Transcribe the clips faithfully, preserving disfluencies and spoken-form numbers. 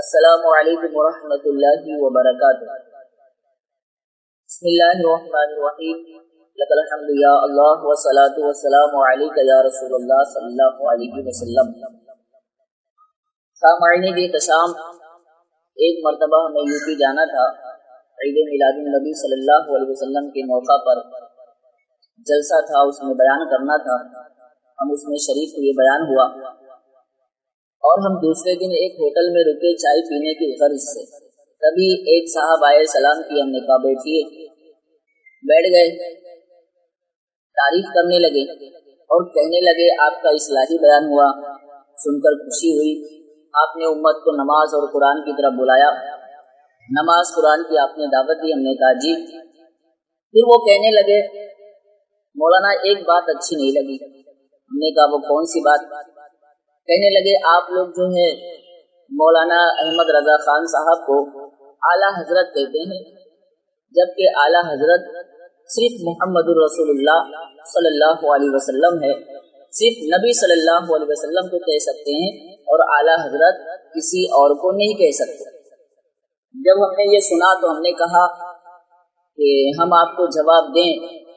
السلام علیکم ورحمۃ اللہ وبرکاتہ۔ بسم اللہ الرحمن الرحیم۔ لک الحمد یا اللہ والصلاۃ والسلام علیک یا رسول اللہ صلی اللہ علیہ وسلم۔ سامعین کی احتشام، ایک مرتبہ ہمیں یو پی جانا تھا۔ عید میلاد النبی صلی اللہ علیہ وسلم کے موقع پر جلسہ تھا، اس میں بیان کرنا تھا۔ ہم اس میں شریک ہوئے، بیان ہوا، اور ہم دوسرے دن ایک ہوٹل میں رکے چائے پینے کی غرض سے۔ تبھی ایک صاحب آئے، سلام کی، ہم نے کہا بیٹھیے، بیٹھ گئے، تعریف کرنے لگے اور کہنے لگے آپ کا اصلاحی بیان ہوا، سن کر خوشی ہوئی۔ آپ نے امت کو نماز اور قرآن کی طرف بلایا، نماز قرآن کی آپ نے دعوت دی۔ ہم نے کہا جی۔ پھر وہ کہنے لگے مولانا ایک بات اچھی نہیں لگی۔ ہم نے کہا وہ کون سی بات؟ کہنے لگے آپ لوگ جو ہے مولانا احمد رضا خان صاحب کو اعلیٰ حضرت کہتے ہیں، جبکہ اعلیٰ حضرت صرف محمد الرسول اللہ صلی اللہ علیہ وسلم ہے، صرف نبی صلی اللہ علیہ وسلم کو کہہ سکتے ہیں، اور اعلیٰ حضرت کسی اور کو نہیں کہہ سکتے۔ جب ہم نے یہ سنا تو ہم نے کہا کہ ہم آپ کو جواب دیں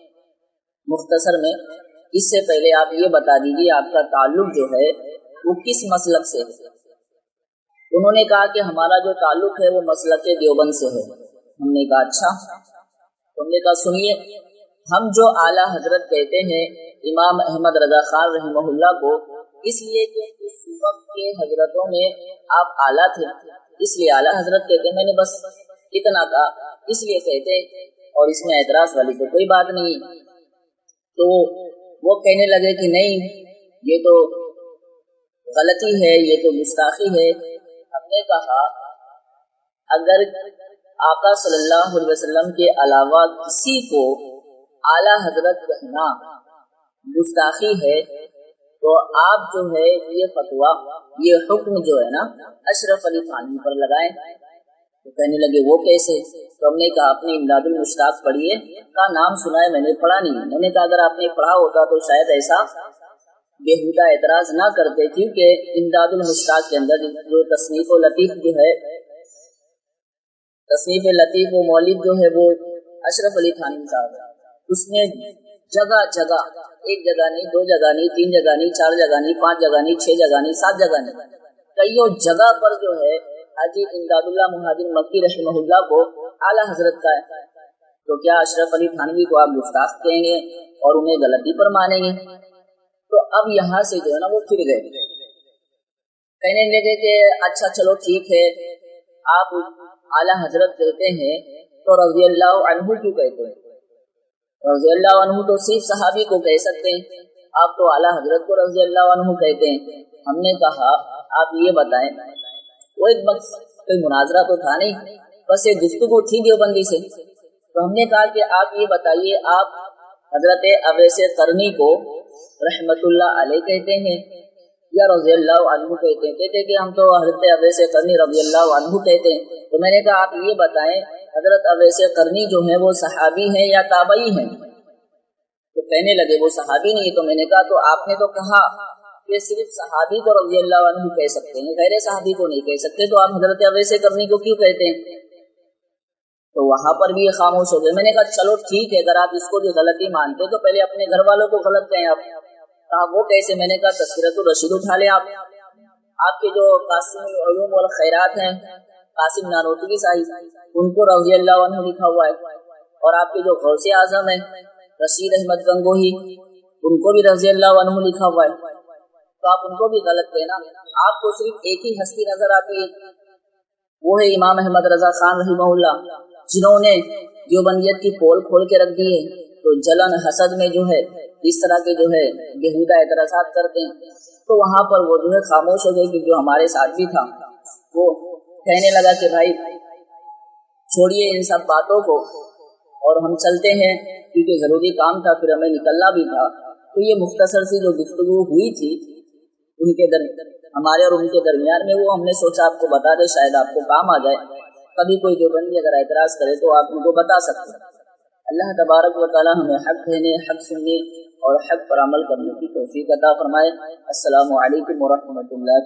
مختصر میں، اس سے پہلے آپ یہ بتا دیجیے آپ کا تعلق جو ہے وہ کس مسلک سے ہے؟ انہوں نے کہا کہ ہمارا جو تعلق ہے وہ مسلک دیوبند سے ہے۔ ہم نے کہا اچھا۔ ہم نے کہا سنیے، ہم جو اعلیٰ حضرت کہتے ہیں امام احمد رضا خان رحمہ اللہ کو، اس لیے کہ اس وقت کے حضرتوں میں آپ اعلیٰ تھے، اس لیے اعلیٰ حضرت کہتے ہیں۔ میں نے بس اتنا کہا، اس لیے کہتے، اور اس میں اعتراض والی تو کوئی بات نہیں۔ تو وہ کہنے لگے کہ نہیں، یہ تو غلطی ہے، یہ تو گستاخی ہے۔ ہم نے کہا اگر آقا صلی اللہ علیہ وسلم کے علاوہ کسی کو اعلیٰ حضرت کہنا گستاخی ہے تو آپ جو ہے یہ فتویٰ، یہ حکم جو ہے نا اشرف علی تھانوی پر لگائیں۔ تو کہنے لگے وہ کیسے؟ تو ہم نے کہا اپنے امداد المشتاق پڑھیے۔ کا نام سنا ہے، میں نے پڑھا نہیں۔ میں نے کہا اگر آپ نے پڑھا ہوتا تو شاید ایسا بےہودہ اعتراض نہ کرتے، کیونکہ امداد المشتاق کے اندر جو تصنیف و لطیف جو ہے، تصنیف لطیف و مولد جو ہے وہ اشرف علی تھانوی صاحب ہے، اس میں جگہ جگہ، ایک جگہ نہیں، دو جگہ نہیں، تین جگہ نہیں، چار جگہ نہیں، پانچ جگہ نہیں، چھ جگہ نہیں، سات جگہ نہیں، کئیوں جگہ پر جو ہے حاجی امداد اللہ مہاجر مکی رحمہ اللہ کو اعلیٰ حضرت کا ہے۔ تو کیا اشرف علی تھانوی کو آپ گستاخ کہیں گے اور انہیں غلطی پر مانیں گے؟ تو اب یہاں سے جو ہے نا وہ پھر گئے، کہنے لگے کہ اچھا چلو ٹھیک ہے، آپ اعلیٰ حضرت کہتے ہیں تو رضی اللہ عنہ کیوں کہتے ہیں؟ رضی اللہ عنہ تو صرف صحابی کو کہہ سکتے ہیں، آپ تو اعلیٰ حضرت کو رضی اللہ عنہ کہتے ہیں۔ ہم نے کہا آپ یہ بتائیں، وہ ایک وقت کوئی مناظرہ تو تھا نہیں، بس ایک گفتگو تھی دیوبندی سے۔ تو ہم نے کہا کہ آپ یہ بتائیے، آپ حضرت اویس قرنی کو رحمت اللہ علیہ کہتے ہیں یا رضی اللہ عنہ کہتے ہیں؟ کہتے کہ ہم تو حضرت اویس قرنی رضی اللہ عنہ کہتے ہیں۔ تو میں نے کہا آپ یہ بتائیں حضرت اویس قرنی جو ہیں وہ صحابی ہیں یا تابعی ہیں؟ تو کہنے لگے وہ صحابی نہیں۔ تو میں نے کہا تو آپ نے تو کہا کہ صرف صحابی کو رضی اللہ عنہ کہہ سکتے ہیں، غیر صحابی کو نہیں کہہ سکتے، تو آپ حضرت اویس قرنی کو کیوں کہتے ہیں؟ تو وہاں پر بھی یہ خاموش ہو گئے۔ میں نے کہا چلو ٹھیک ہے، اگر آپ اس کو بھی غلطی مانتے تو پہلے اپنے گھر والوں کو غلط کہیں آپ۔ کہا وہ کیسے؟ میں نے کہا تذکرۃ الرشید اٹھا لیں آپ، آپ کے جو قاسم العلوم والخیرات ہیں قاسم نانوتوی صاحب، ان کو رضی اللہ عنہ لکھا ہوا ہے، اور آپ کے جو غوث اعظم ہیں رشید احمد گنگوہی، ان کو بھی رضی اللہ عنہ لکھا ہوا ہے، تو آپ ان کو بھی غلط کہنا۔ آپ کو صرف ایک ہی ہستی نظر آتی ہے، وہ ہے امام احمد رضا خان رحمہ اللہ، جنہوں نے دیوبندیت کی پول کھول کے رکھ دی ہے۔ تو جلن حسد میں جو ہے اس طرح کے جو ہے بےہودہ اعتراضات کرتے ہیں، تو وہاں پر وہ جو ہے خاموش ہو گئے، کہ جو ہمارے ساتھ بھی تھا وہ کہنے لگا کہ بھائی چھوڑیے ان سب باتوں کو اور ہم چلتے ہیں، کیونکہ ضروری کام تھا، پھر ہمیں نکلنا بھی تھا۔ تو یہ مختصر سی جو گفتگو ہوئی تھی ان کے درمیان، ہمارے اور ان کے درمیان میں، وہ ہم نے سوچا آپ کو بتا دے، شاید آپ کو کام آ جائے، کبھی کوئی دیوبندی اگر اعتراض کرے تو آپ ان کو بتا سکتے ہیں۔ اللہ تبارک و تعالی ہمیں حق کہنے، حق سننے اور حق پر عمل کرنے کی توفیق عطا فرمائے۔ السلام علیکم ورحمۃ اللہ۔